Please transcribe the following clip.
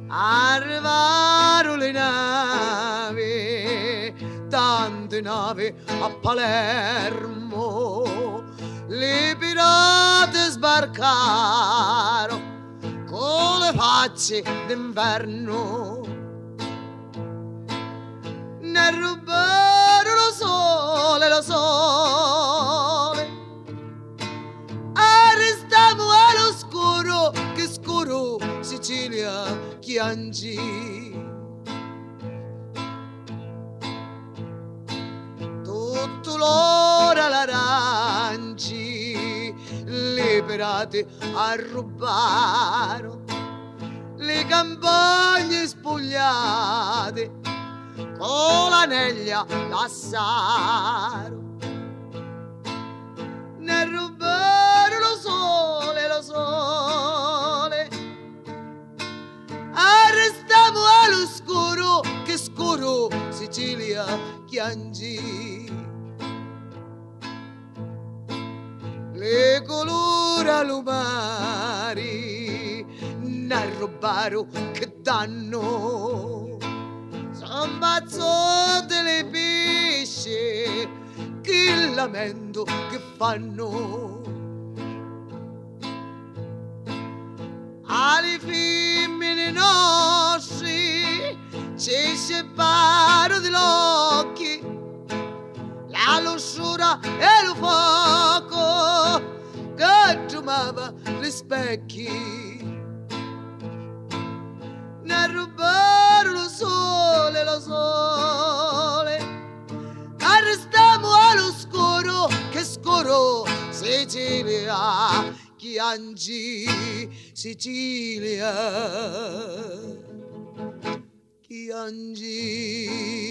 Arrivarono le navi, tante navi a Palermo, le pirati sbarcarono con le facce d'inverno, ne rubarono lo sole, arrestammo all'oscuro, che scuro Sicilia chiangi. Tutto l'ora l'aranci, le pirati arrubarono, le campagne spogliate, con l'aneglia lasciarono. Ne rubarono lo sole, arrestammo all'oscuro, che scuro Sicilia chiangi. Le colore lumari ne rubarono, che danno, s'ammazzate le pesce, che lamento che fanno. Alle femmine nostre ci separano dagli occhi, la lussuria e il fuoco che tremava gli specchi. Ne rubarono lo sole, arrestammo all'oscuro, che scuro Sicilia chiangi, Sicilia chiangi.